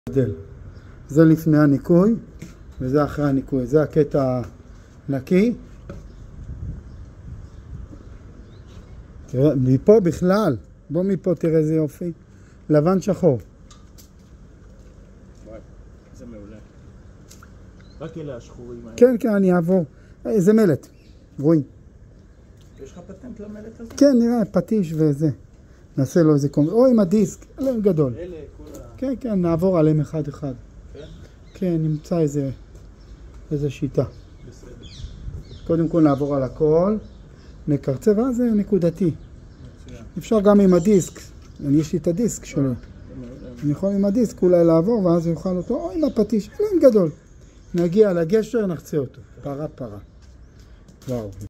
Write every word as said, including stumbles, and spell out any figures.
זה לפני הניקוי וזה אחרי הניקוי. זה הקטע נקי. תראה, מפה בכלל, בוא מפה תראה איזה יופי. לבן שחור. וואי, זה מעולה. רק אלה השחורים האלה. כן, כן, אני אעבור. זה מלט, רואים. יש לך פטנט למלט הזה? כן, נראה, פטיש וזה. נעשה לו איזה קומ... או עם הדיסק, עליהם גדול. אלה כולה... כן, כן, נעבור עליהם אחד אחד. כן? כן, נמצא איזה, איזה שיטה. בסדר. קודם כל נעבור על הכל, נקרצה, ואז זה נקודתי. מצוין. אפשר גם עם הדיסק, אני יש לי את הדיסק שלו. אני יכול עם הדיסק אולי לעבור, ואז הוא יוכל אותו, או עם הפטיש, עליהם גדול. נגיע לגשר, נחצה אותו. פרה פרה. וואו.